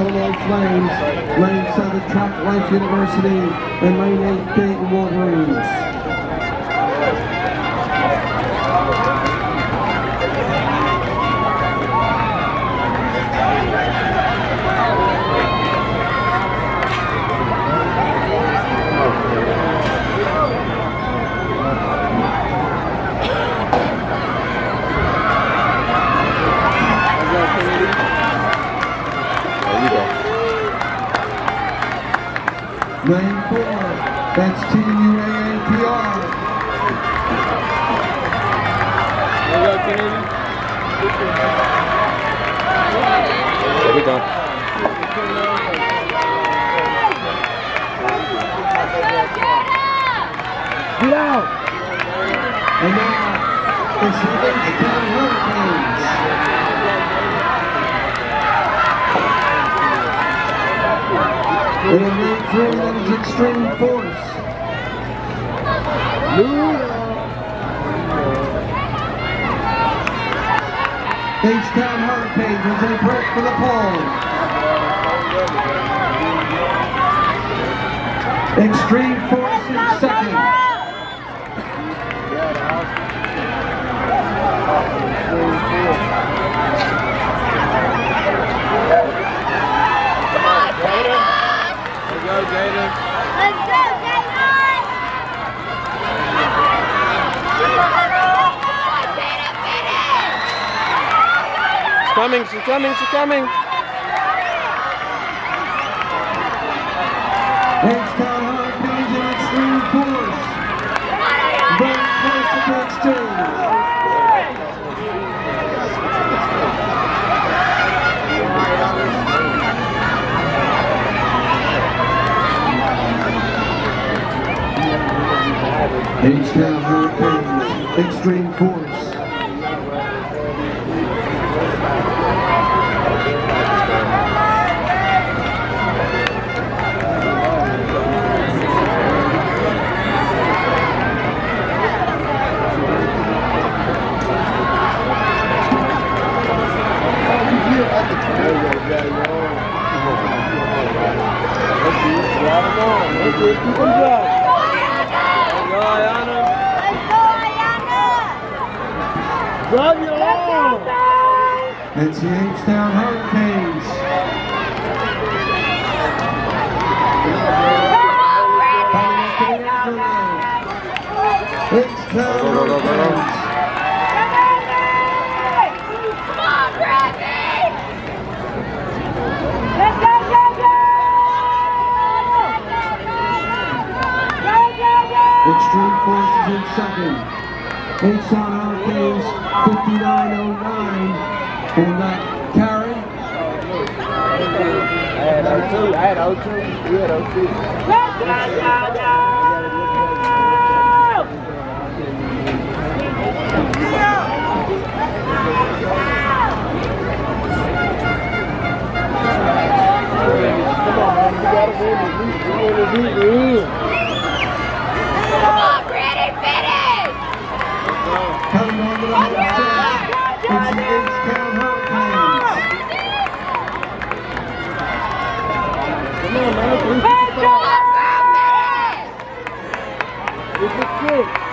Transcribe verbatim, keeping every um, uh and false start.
Illinois Flames, Lane seven Track Life University, and Lane eight Dayton Wolverines. Lane four, that's Team U A A P R. There we go. Get out! And now, it's the H-Town Hurricanes. In lane three, that is Extreme Force. H-Town Hurricanes as they break for the pole. Extreme Force in second. Let's go, Gator. Let's go, Gator! She's coming, she's coming, she's coming. H-Town Hurricanes in Extreme Force. Very close to the exchange. H-Town Hurricanes, Extreme Force. Drive you on! It's the H-Town Hurricanes. H-Town Hurricanes. Come on, Bradley! Let's go, go, go! Go, go, go! Extreme Force is in second. H-Town Hurricanes, fifty-nine oh nine. For that, Karen. I had O two. I had O two. You had O two. Let's go, go, go! Come on, Brandon, finish! Coming on to the home stretch, it's the H-Town Hurricanes. Come on, man. Let's go! This is quick.